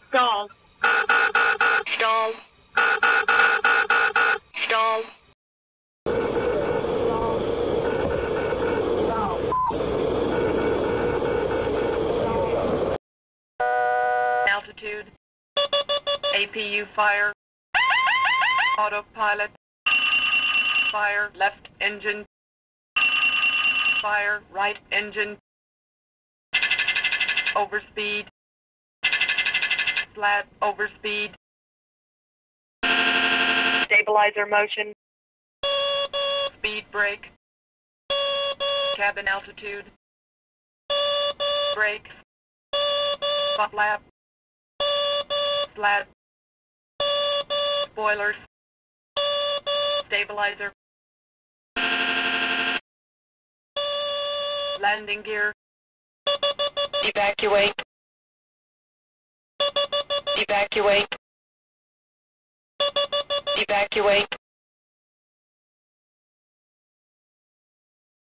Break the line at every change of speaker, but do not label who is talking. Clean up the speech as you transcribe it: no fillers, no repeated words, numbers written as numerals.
Stall. Stall. Stall. Altitude. APU fire. Autopilot. Fire left engine. Fire right engine. Overspeed. Flat overspeed. Stabilizer motion. Speed brake. Cabin altitude. Brakes. Flap. Flat. Spoilers. Stabilizer. Landing gear. Evacuate. Evacuate. Evacuate.